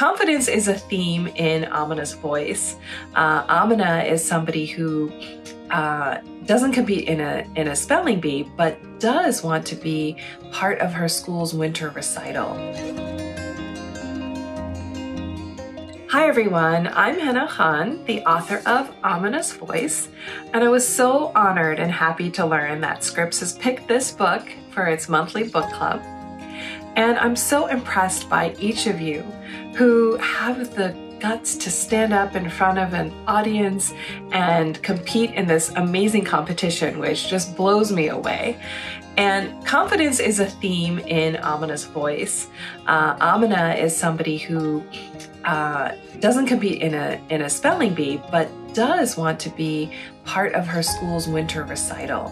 Confidence is a theme in Amina's voice. Amina is somebody who doesn't compete in a spelling bee, but does want to be part of her school's winter recital. Hi everyone, I'm Hannah Khan, the author of Amina's Voice, and I was so honored and happy to learn that Scripps has picked this book for its monthly book club. And I'm so impressed by each of you who have the guts to stand up in front of an audience and compete in this amazing competition, which just blows me away. And confidence is a theme in Amina's Voice. Amina is somebody who doesn't compete in a spelling bee, but does want to be part of her school's winter recital.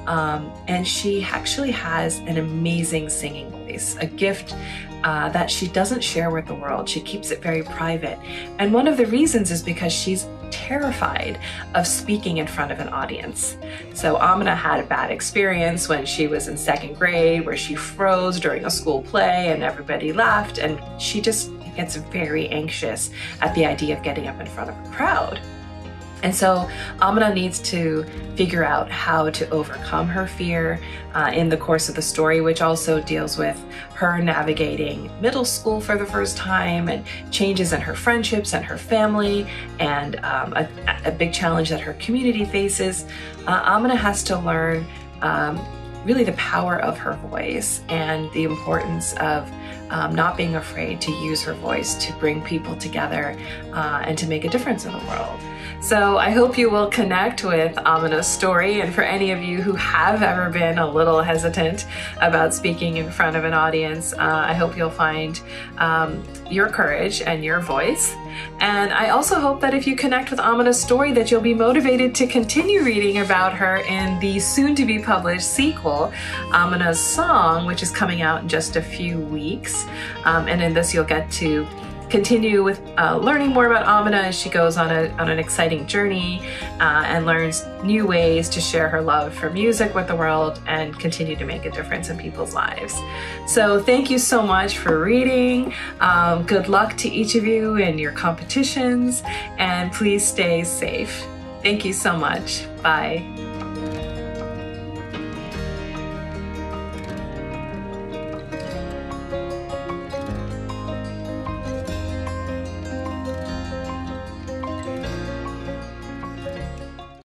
And she actually has an amazing singing voice, a gift that she doesn't share with the world. She keeps it very private. And one of the reasons is because she's terrified of speaking in front of an audience. So Amina had a bad experience when she was in second grade where she froze during a school play and everybody laughed, and she just gets very anxious at the idea of getting up in front of a crowd. And so Amina needs to figure out how to overcome her fear in the course of the story, which also deals with her navigating middle school for the first time and changes in her friendships and her family, and a big challenge that her community faces. Amina has to learn really the power of her voice and the importance of not being afraid to use her voice to bring people together and to make a difference in the world. So I hope you will connect with Amina's story, and for any of you who have ever been a little hesitant about speaking in front of an audience, I hope you'll find your courage and your voice. And I also hope that if you connect with Amina's story, that you'll be motivated to continue reading about her in the soon-to-be published sequel, Amina's Song, which is coming out in just a few weeks. And in this, you'll get to continue with learning more about Amina as she goes on an exciting journey and learns new ways to share her love for music with the world and continue to make a difference in people's lives. So thank you so much for reading. Good luck to each of you in your competitions, and please stay safe. Thank you so much. Bye.